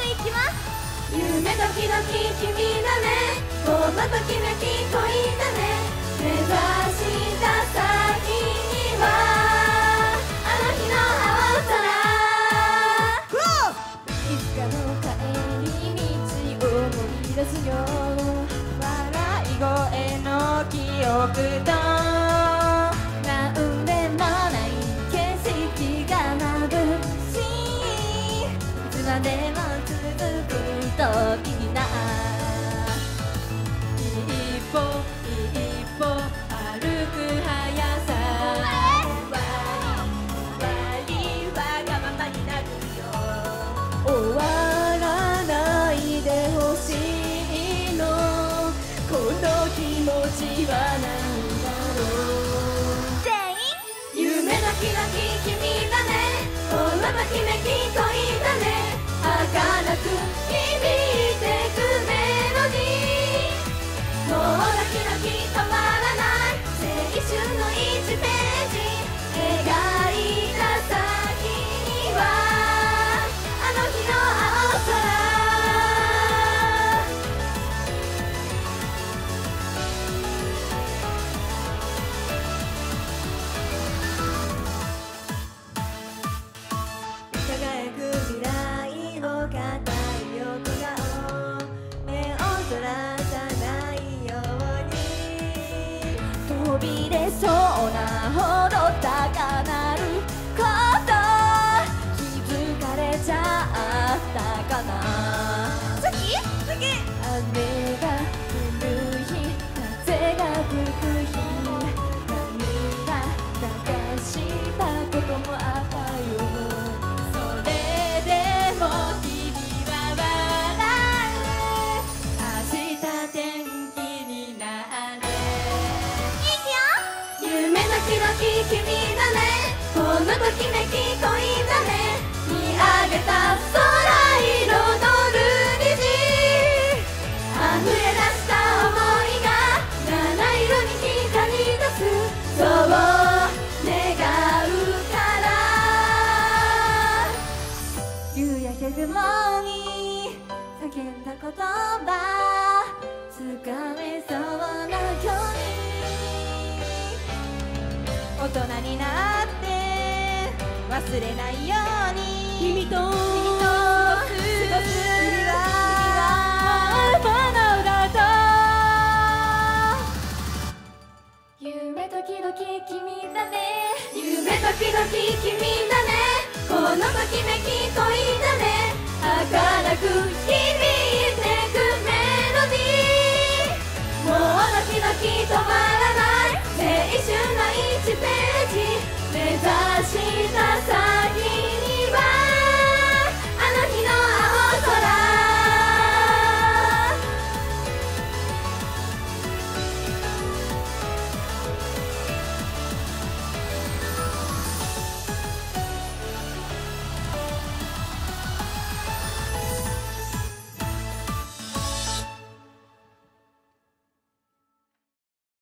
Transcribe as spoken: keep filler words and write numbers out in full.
いきます。 夢ドキドキ君だね、このときめき恋だね、目指した先にはあの日の青空。いつかの帰り道を思い出すよ、笑い声の記憶となんでもない景色が眩しい、いつまでも続く時だ。一歩一歩歩く速さ、わりわがままになるよ、終わらないでほしいの、この気持ちは何だろう。 全員夢ドキドキ君だね、このときめき恋だね、儚く響いてくメロディー、もうドキドキ止まらない青春のいちページ、描いた先にはあの日の青空。輝く未来を語る横顔、目をそらさないように、飛び出そうなほど高鳴ること気づかれちゃったかな。次次雨が降る日、風が吹く日、涙流したこともあったよ、それでも君は笑う、明日天気になれ。 いくよ。 夢ドキドキ君だね、このときめき恋だね、見上げた空彩る虹、溢れ出した想いが七色に光り出す、そう願うから。夕焼け雲に叫んだ言葉、つかめそうな距離、大人になって忘れないように、君と過ごす日々はこの歌と。夢ドキドキ君だね、夢ドキドキ君だね、このときめき恋だね、儚く響いてくメロディー、もうドキドキ止まらない青春のいちページ、目指した